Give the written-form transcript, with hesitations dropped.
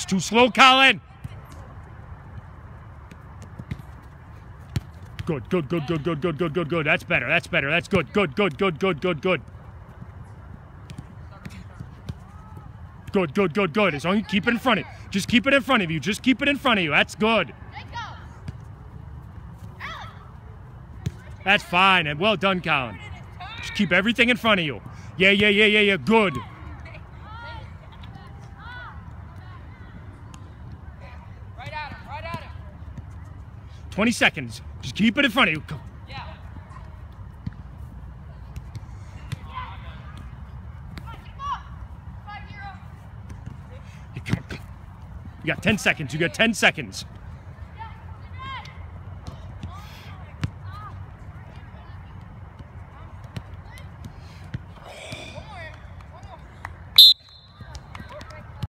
too slow, Colin. Good, good, good, good, good, good, good, good, good. That's better. That's better. That's good. Good, good, good, good, good, good. Good, good, good, good. As long as you keep it in front of you. Just keep it in front of you. Just keep it in front of you. That's good. That's fine. And well done, Colin. Just keep everything in front of you. Yeah, yeah, yeah, yeah, yeah. Good. 20 seconds. Just keep it in front of you. Go. You got 10 seconds. You got 10 seconds.